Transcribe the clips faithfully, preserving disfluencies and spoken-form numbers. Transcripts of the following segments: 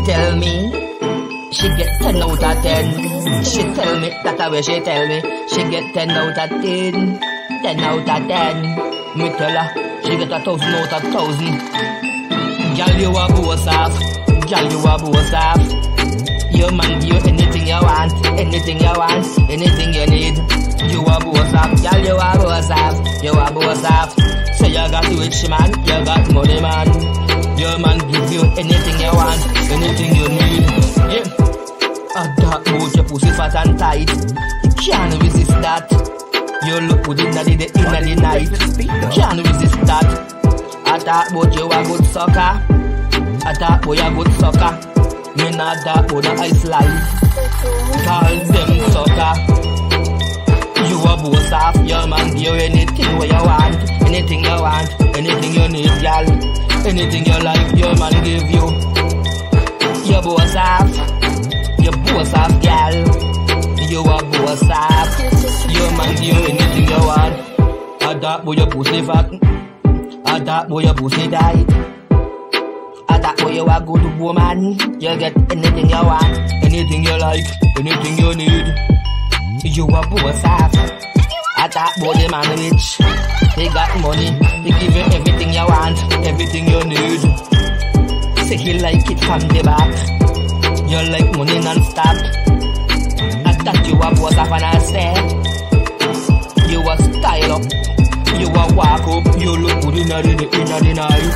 tell me she get ten out of ten. She tell me that the way she tell me she get ten out of ten. Ten out of ten. Me tell her she get a thousand out of thousand. Girl, you a boss off. Girl, you a boss off. Your man give you anything you want, anything you want, anything you need. You a boss off. Girl, you a boss off. You a boss off. Say you got rich man, you got money man. Your man give you anything you want, anything you need. Yeah. A dark boat, your pussy fat and tight. You can't resist that. You look good in the day, in the night. You can't resist that. A dark boat, you a good sucker. A dark boy, a good sucker. Me not dark boy, the ice life. Call them sucker. You a boss off. Your man give you anything where you want, anything you want, anything you need, y'all. Anything you like, your man give you. You boss off. You boss off, gal. You a boss off. Your man give you anything you want. A dark boy, your pussy fat. A dark boy, your pussy died. A dark boy, you a good woman. You get anything you want, anything you like, anything you need. You a boss off. A dark boy, the man rich. He got money. He give you everything you want, everything you need. Say he like it from the back. You like money non-stop. I thought you a boss off and I said you a style up. You a walk up. You look good in the in the night.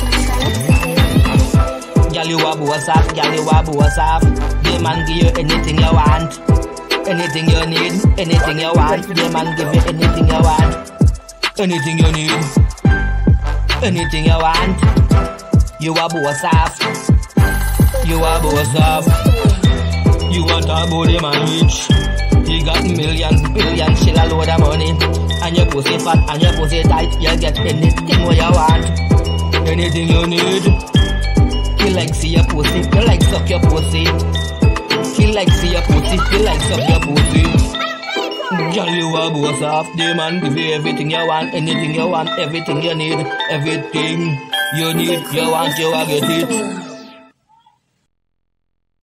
Girl, you a boss off. Girl, you a boss off. The man give you anything you want, anything you need, anything you want. The man give you anything you want, anything you need, anything you want. You a boss off. You a boss off. You want a body man rich. He got million, billion, shell a load of money. And your pussy fat and your pussy tight. You get anything what you want, anything you need. He like see your pussy, he like suck your pussy. He like see your pussy, he like suck your pussy. Girl, you a boss off. The man give you everything you want, anything you want, everything you need, everything you need, you want, you a get it.